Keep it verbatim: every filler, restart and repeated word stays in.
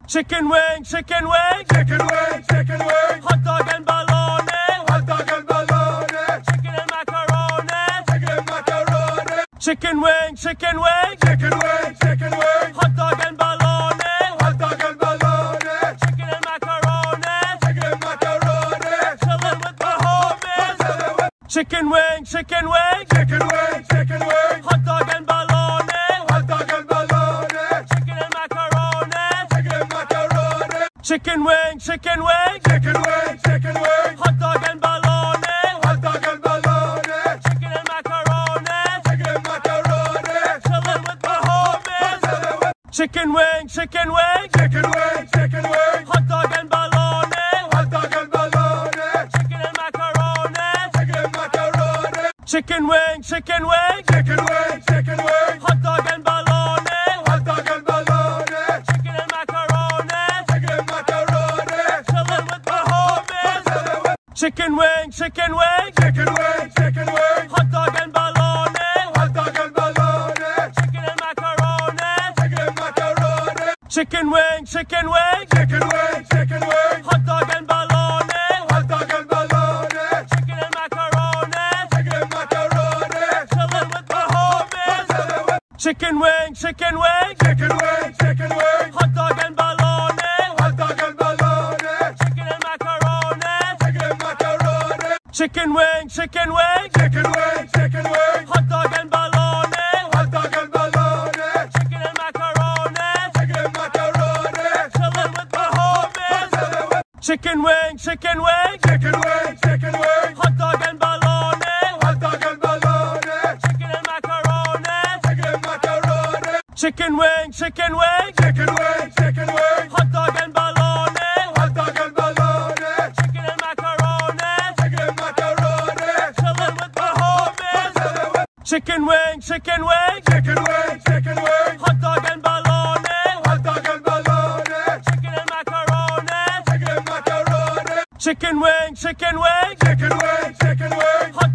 Chicken wing, chicken wing, chicken wing, chicken wing, hot dog and bologna, hot dog and bologna, chicken and macaroni, chicken macaroni, chicken wing, chicken wing, chicken wing, chicken wing, hot dog and bologna, hot dog and bologna, chicken and macaroni, chicken macaroni, chillin' with the homies. Chicken wing, chicken wing, chicken wing, chicken wing, hot dog and bologna, hot dog and bologna, chicken and macaroni, chicken macaroni, chicken wing, chicken wing, chicken wing, chicken wing, hot dog and bologna, hot dog and bologna, chicken and macaroni, chicken macaroni, chillin' with the homies. Chicken wing, chicken wing, chicken wing, chicken wing, hot dog and bologna, hot dog and bologna, chicken and macaroni, chicken macaroni, chicken wing, chicken wing, chicken wing, chicken wing, hot dog and bologna, hot dog and bologna, chicken and macaroni, chicken macaroni, chillin' with the homies. Chicken wing, chicken wing, chicken wing, chicken wing, hot dog and bologna, hot dog and bologna, chicken and macaroni, chicken macaroni, chicken wing, chicken wing, chicken wing, chicken wing, hot dog and bologna, hot dog and bologna, chicken and macaroni, chicken macaroni, chillin' with the homies. Chicken wing, chicken wing, chicken wing, chicken wing, hot dog and bologna, hot dog and bologna, chicken and macaroni, chicken macaroni, chicken wing, chicken wing, chicken wing, chicken wing, hot dog and bologna, hot dog and bologna, chicken and macaroni, chicken macaroni, chillin' with the homies. Chicken wing, chicken wing, chicken wing, chicken wing, hot dog and bologna, hot dog and bologna, chicken and macaroni, chicken macaroni, chicken wing, chicken wing, chicken wing, chicken wing, hot dog and bologna, hot dog and bologna, chicken and macaroni, chicken macaroni, chillin' with the homies. Chicken wing, chicken wing, chicken wing, chicken wing, hot dog and bologna, hot dog and bologna, chicken and macaroni, chicken macaroni, chicken wing, chicken wing, chicken wing, chicken wing, hot